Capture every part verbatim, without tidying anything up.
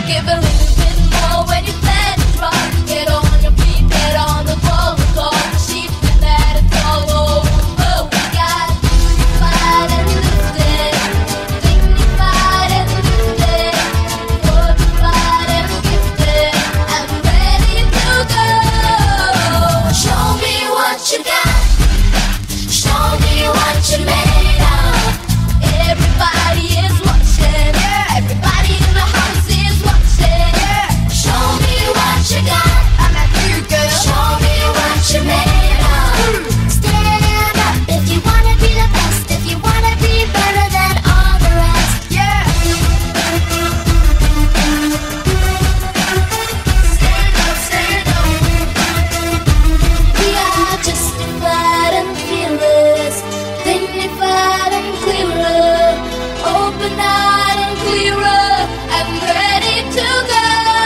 Give a little bit more when you let it drop. Get on your feet, get on the ball, call the sheep and let it go. Oh, oh, we got dignified and lifted, dignified and lifted, fortified and gifted. I'm ready to go. Show me what you got. Show me what you made of. Everybody is watching. Yeah. Everybody in the house is watching. Yeah. Show me what you got. I'm at you, girl. Show me what you made of. Stand up if you wanna be the best. If you wanna be better than all the rest. Yeah. Stand up, stand up. We are justified and fearless, dignified and clearer, open-eyed and clearer. I'm ready to go.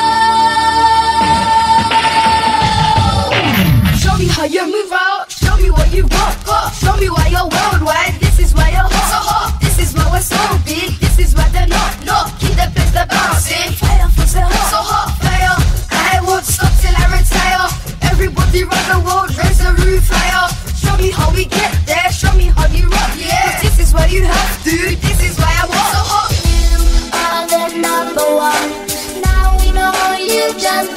Show me how you move out. Show me what you got. got. Show me why you're worldwide. This is why you're hot. So hot. This is why we're so big. This is why they're not. Not keep the place they're bouncing. Fire for so hot. So hot. Fire. I won't stop till I retire. Everybody round the world, raise the roof higher. Show me how we get there. Show me how you rock. Yeah. 'Cause this is what you have to. This is why I want. So hot. You are the number one. Now we know you've done